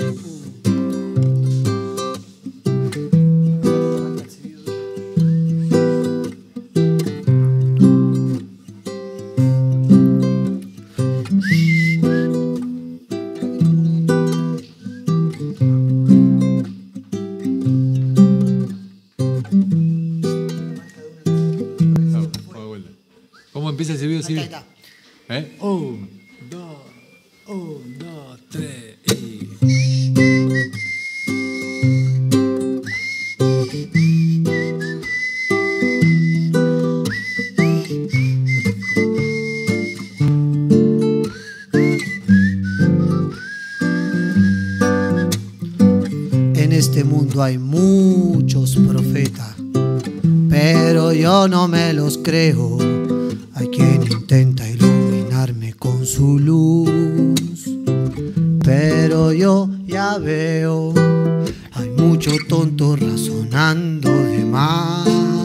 ¿Cómo empieza el silbido? Ahí está. ¿Eh? 1, 2, 3 y... En este mundo hay muchos profetas, pero yo no me los creo. Hay quien intenta iluminarme con su luz, pero yo ya veo, hay mucho tonto razonando de más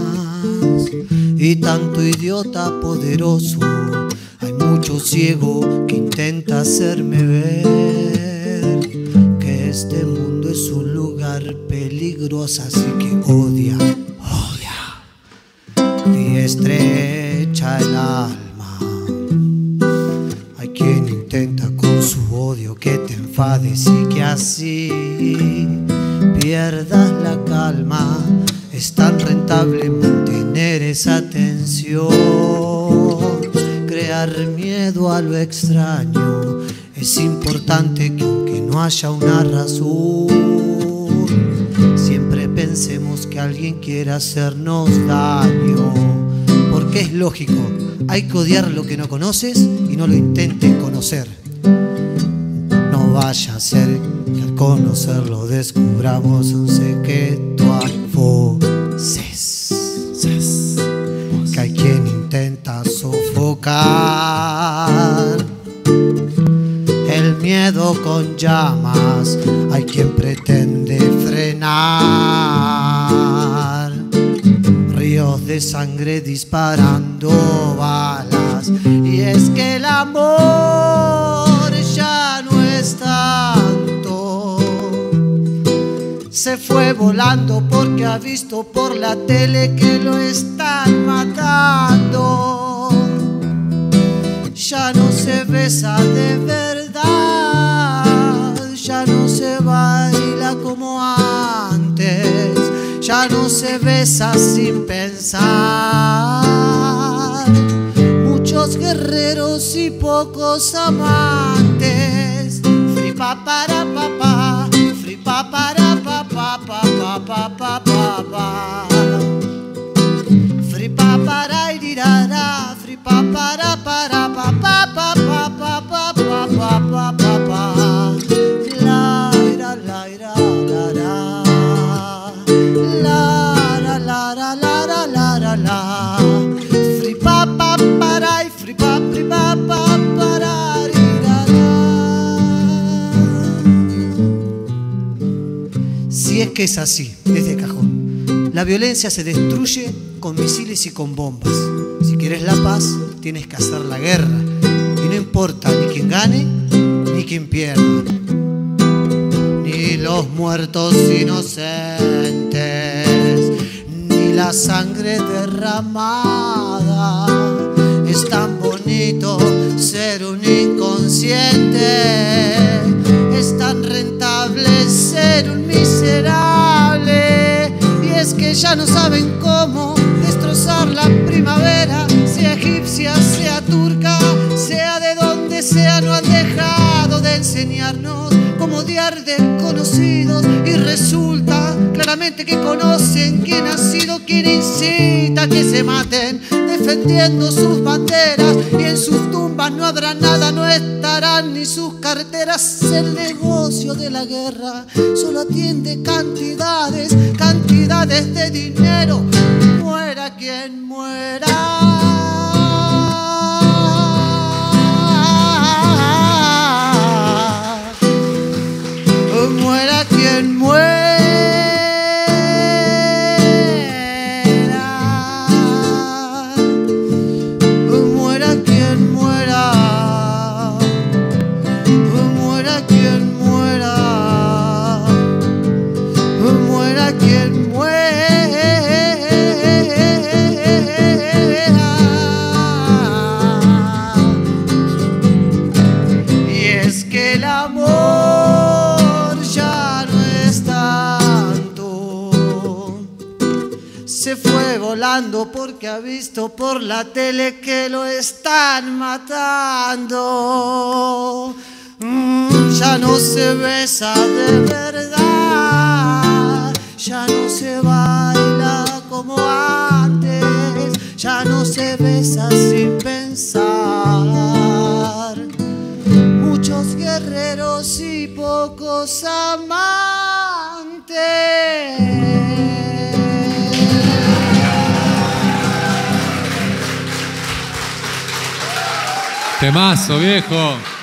y tanto idiota poderoso. Hay mucho ciego que intenta hacerme ver que este mundo es un lugar peligroso, así que odia y estrecha el alma. Hay quien intenta con su odio que te enfades y que así pierdas la calma. Es tan rentable mantener esa tensión, crear miedo a lo extraño. Es importante que aunque no haya una razón, siempre pensemos que alguien quiere hacernos daño, porque es lógico, hay que odiar lo que no conoces y no lo intentes conocer. No vaya a ser que al conocerlo descubramos un secreto a voces, que hay quien intenta sofocar el miedo con llamas, hay quien pretende frenar ríos de sangre disparando balas. Y es que el amor ya no es tanto, se fue volando porque ha visto por la tele que lo están matando. Ya no se besa de verdad, ya no se baila como antes, ya no se besa sin pensar. Muchos guerreros y pocos amantes. Free pa para papá, free pa para papá, papá, papá, papá. Free pa para irirara, free pa para papá, papá, papá, papá, papá, papá. La ira, la ira, la ra. La la la la la la la la. Free pa pa para y free pa para irirara. Si es que es así, es de cajón. La violencia se destruye con misiles y con bombas. Si quieres la paz, tienes que hacer la guerra. Y no importa ni quién gane, ni quién pierda, ni los muertos inocentes, ni la sangre derramada. Es tan bonito ser un inconsciente, es tan rentable ser un miserable. Y es que ya no saben cómo destrozar la primavera, sea egipcia, sea turca, sea de donde sea. No han dejado de enseñarnos cómo odiar desconocidos, y resulta claramente que conocen quién ha sido quien incita a que se maten defendiendo sus banderas. Y en sus tumbas no habrá nada, no estarán ni sus carteras. El negocio de la guerra solo atiende cantidades, cantidades de dinero. Muera quien muera. Muera quien muera. Muera quien muera. Muera quien muera. amor ya no es tanto. Se fue volando porque ha visto por la tele que lo están matando. Ya no se besa de verdad, ya no se baila como antes, ya no se besa sin pensar. Muchos guerreros y pocos amantes. Temazo, viejo.